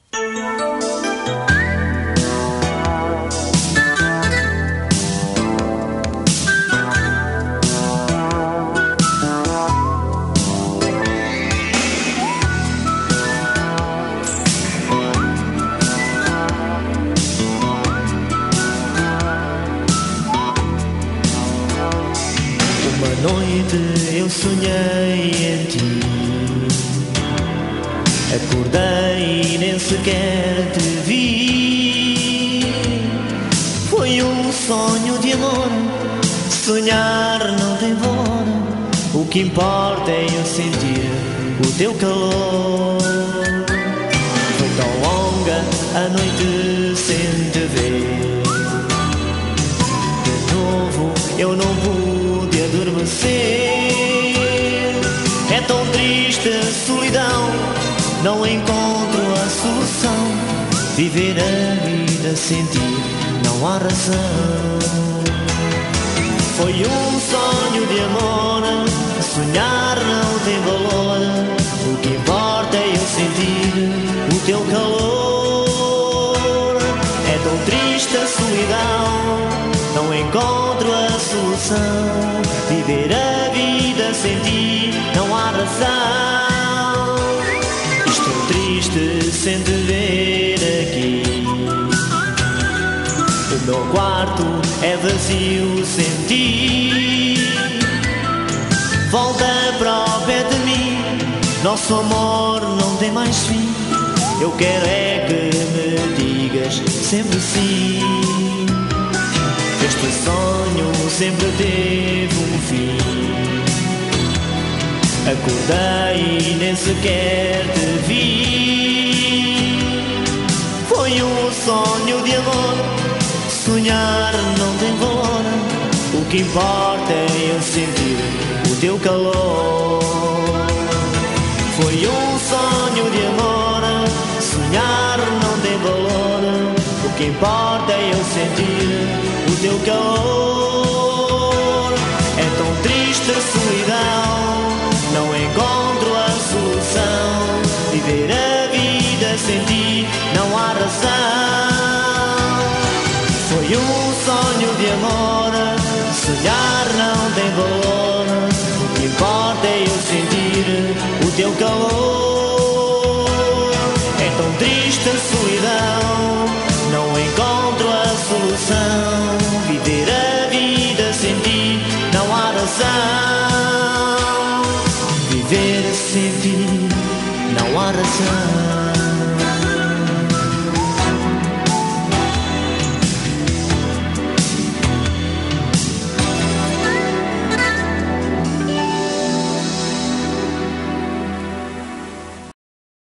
Uma noite eu sonhei em ti, acordei e nem sequer te vi. Foi um sonho de amor, sonhar não tem valor. O que importa é eu sentir o teu calor. Foi tão longa a noite sem te ver, de novo eu não pude adormecer. É tão triste a solidão, não encontro a solução. Viver a vida sem ti não há razão. Foi um sonho de amor, sonhar não tem valor. O que importa é eu sentir o teu calor. É tão triste a solidão, não encontro a solução. Viver a vida sem ti não há razão. Estou triste sem te ver aqui, o meu quarto é vazio sem ti. Volta para o pé de mim, nosso amor não tem mais fim. Eu quero é que me digas sempre sim. Este sonho sempre teve um fim. Acordei e nem sequer te vi. Foi um sonho de amor, sonhar não tem valor. O que importa é eu sentir o teu calor. Foi um sonho de amor, sonhar não tem valor. O que importa é eu sentir o teu calor.